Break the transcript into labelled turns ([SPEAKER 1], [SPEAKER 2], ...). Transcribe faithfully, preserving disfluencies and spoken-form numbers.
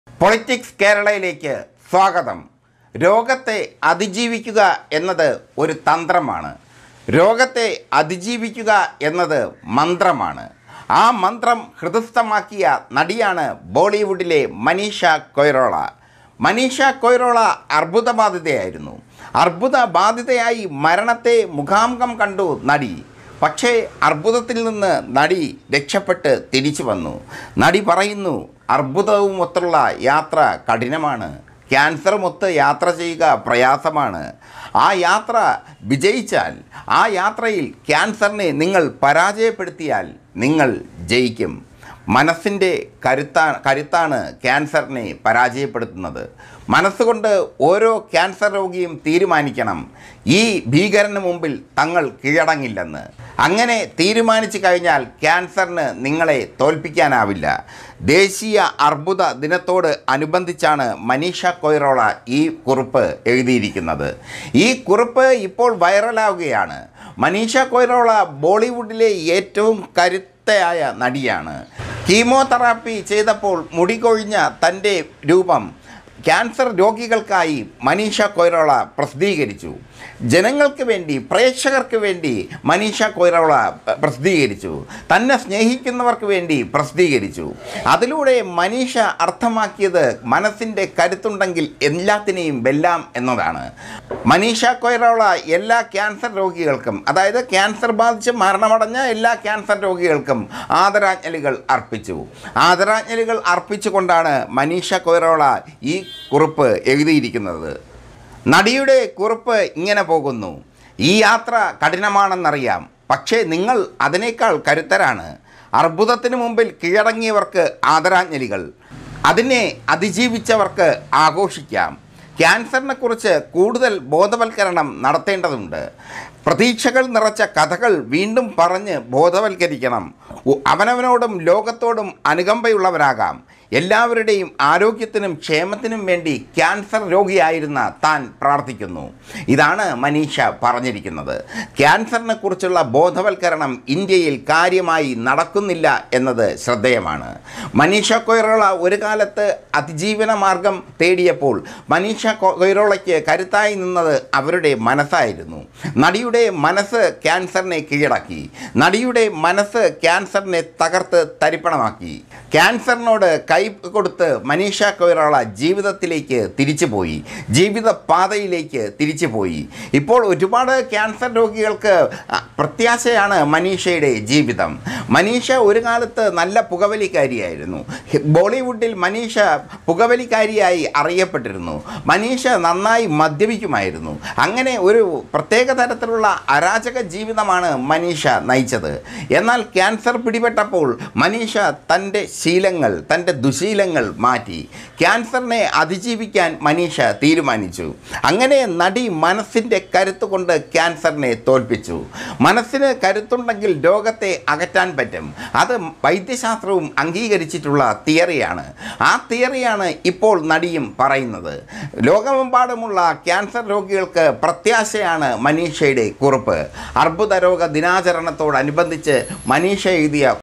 [SPEAKER 1] Politics കേരളയിലേക്ക് സ്വാഗതം. രോഗത്തെ അതിജീവിക്കുക എന്നത് ഒരു തന്ത്രമാണ്. രോഗത്തെ അതിജീവിക്കുക എന്നത് മന്ത്രമാണ്. ആ മന്ത്രം ഹൃദയസ്ഥമാക്കിയ നടിയാണ് ബോളിവുഡിലെ മനീഷ കൊയിറോള. മനീഷ കൊയിറോള അർബുദബാധിതയായിരുന്നു. അർബുദബാധിതയായി മരണത്തെ മുഖാമുഖം കണ്ടു നടി. പക്ഷേ അർബുദത്തിൽ നിന്ന് നടി രക്ഷപ്പെട്ട് തിരിച്ചു വന്നു. നടി പറയുന്നു, അർബുദവുമൊത്തുള്ള യാത്ര കഠിനമാണ്, ക്യാൻസറുമൊത്ത് യാത്ര ചെയ്യുക പ്രയാസമാണ്. ആ യാത്ര വിജയിച്ചാൽ, ആ യാത്രയിൽ ക്യാൻസറിനെ നിങ്ങൾ പരാജയപ്പെടുത്തിയാൽ നിങ്ങൾ ജയിക്കും. മനസ്സിൻ്റെ കരുത്താ കരുത്താണ് ക്യാൻസറിനെ പരാജയപ്പെടുത്തുന്നത്. മനസ്സുകൊണ്ട് ഓരോ ക്യാൻസർ രോഗിയും തീരുമാനിക്കണം, ഈ ഭീകരന് മുമ്പിൽ തങ്ങൾ കീഴടങ്ങില്ലെന്ന്. അങ്ങനെ തീരുമാനിച്ചു കഴിഞ്ഞാൽ ക്യാൻസറിന് നിങ്ങളെ തോൽപ്പിക്കാനാവില്ല. ദേശീയ അർബുദ ദിനത്തോട് അനുബന്ധിച്ചാണ് മനീഷ കൊയിറോള ഈ കുറിപ്പ് എഴുതിയിരിക്കുന്നത്. ഈ കുറിപ്പ് ഇപ്പോൾ വൈറലാവുകയാണ്. മനീഷ കൊയിറോള ബോളിവുഡിലെ ഏറ്റവും കരുത്തയായ നടിയാണ്. കീമോതെറാപ്പി ചെയ്തപ്പോൾ മുടികൊഴിഞ്ഞ തൻ്റെ രൂപം ക്യാൻസർ രോഗികൾക്കായി മനീഷ കൊയിറോള പ്രസിദ്ധീകരിച്ചു. ജനങ്ങൾക്ക് വേണ്ടി, പ്രേക്ഷകർക്ക് വേണ്ടി മനീഷ കൊയിറോള പ്രസിദ്ധീകരിച്ചു. തന്നെ സ്നേഹിക്കുന്നവർക്ക് വേണ്ടി പ്രസിദ്ധീകരിച്ചു. അതിലൂടെ മനീഷ അർത്ഥമാക്കിയത് മനസ്സിൻ്റെ കരുത്തുണ്ടെങ്കിൽ എല്ലാത്തിനെയും വെല്ലാം എന്നതാണ്. മനീഷ കൊയിറോള എല്ലാ ക്യാൻസർ രോഗികൾക്കും, അതായത് ക്യാൻസർ ബാധിച്ച് മരണമടഞ്ഞ എല്ലാ ക്യാൻസർ രോഗികൾക്കും ആദരാഞ്ജലികൾ അർപ്പിച്ചു. ആദരാഞ്ജലികൾ അർപ്പിച്ചുകൊണ്ടാണ് മനീഷ കൊയിറോള ഈ കുറിപ്പ് എഴുതിയിരിക്കുന്നത്. നടിയുടെ കുറിപ്പ് ഇങ്ങനെ പോകുന്നു: ഈ യാത്ര കഠിനമാണെന്നറിയാം, പക്ഷേ നിങ്ങൾ അതിനേക്കാൾ കരുത്തരാണ്. അർബുദത്തിന് മുമ്പിൽ കീഴടങ്ങിയവർക്ക് ആദരാഞ്ജലികൾ, അതിനെ അതിജീവിച്ചവർക്ക് ആഘോഷിക്കാം. ക്യാൻസറിനെക്കുറിച്ച് കൂടുതൽ ബോധവൽക്കരണം നടത്തേണ്ടതുണ്ട്. പ്രതീക്ഷകൾ നിറച്ച കഥകൾ വീണ്ടും പറഞ്ഞ് ബോധവൽക്കരിക്കണം. അവനവനോടും ലോകത്തോടും അനുകമ്പയുള്ളവരാകാം. എല്ലാവരുടെയും ആരോഗ്യത്തിനും ക്ഷേമത്തിനും വേണ്ടി ക്യാൻസർ രോഗിയായിരുന്ന താൻ പ്രാർത്ഥിക്കുന്നു. ഇതാണ് മനീഷ പറഞ്ഞിരിക്കുന്നത്. ക്യാൻസറിനെ കുറിച്ചുള്ള ബോധവൽക്കരണം ഇന്ത്യയിൽ കാര്യമായി നടക്കുന്നില്ല എന്നത് ശ്രദ്ധേയമാണ്. മനീഷ കൊയിറോള ഒരു കാലത്ത് അതിജീവന മാർഗം തേടിയപ്പോൾ മനീഷ കൊയിറോളയ്ക്ക് കരുത്തായി നിന്നത് അവരുടെ മനസ്സായിരുന്നു. നടിയുടെ മനസ്സ് ക്യാൻസറിനെ കീഴടക്കി. നടിയുടെ മനസ്സ് ക്യാൻസറിനെ തകർത്ത് തരിപ്പണമാക്കി. ക്യാൻസറിനോട് കൈ കൊടുത്ത് മനീഷ കൊയിറോള ജീവിതത്തിലേക്ക് തിരിച്ചുപോയി, ജീവിത പാതയിലേക്ക് തിരിച്ചുപോയി. ഇപ്പോൾ ഒരുപാട് ക്യാൻസർ രോഗികൾക്ക് പ്രത്യാശയാണ് മനീഷയുടെ ജീവിതം. മനീഷ ഒരു കാലത്ത് നല്ല പുകവലിക്കാരിയായിരുന്നു. ബോളിവുഡിൽ മനീഷ പുകവലിക്കാരിയായി അറിയപ്പെട്ടിരുന്നു. മനീഷ നന്നായി മദ്യപിക്കുമായിരുന്നു. അങ്ങനെ ഒരു പ്രത്യേക തരത്തിലുള്ള അരാജക ജീവിതമാണ് മനീഷ നയിച്ചത്. എന്നാൽ ക്യാൻസർ പിടിപെട്ടപ്പോൾ മനീഷ തൻ്റെ ശീലങ്ങൾ, തൻ്റെ ദുശീലങ്ങൾ മാറ്റി ക്യാൻസറിനെ അതിജീവിക്കാൻ മനീഷ തീരുമാനിച്ചു. അങ്ങനെ നടി മനസ്സിൻ്റെ കരുത്ത് കൊണ്ട് ക്യാൻസറിനെ തോൽപ്പിച്ചു. മനസ്സിന് കരുത്തുണ്ടെങ്കിൽ രോഗത്തെ അകറ്റാൻ പറ്റും. അത് വൈദ്യശാസ്ത്രവും അംഗീകരിച്ചിട്ടുള്ള തിയറിയാണ്. ആ തിയറിയാണ് ഇപ്പോൾ നടിയും പറയുന്നത്. ലോകമെമ്പാടുമുള്ള ക്യാൻസർ രോഗികൾക്ക് പ്രത്യാശയാണ് മനീഷയുടെ കുറിപ്പ്. അർബുദ രോഗ ദിനാചരണത്തോടനുബന്ധിച്ച് മനീഷ എഴുതിയ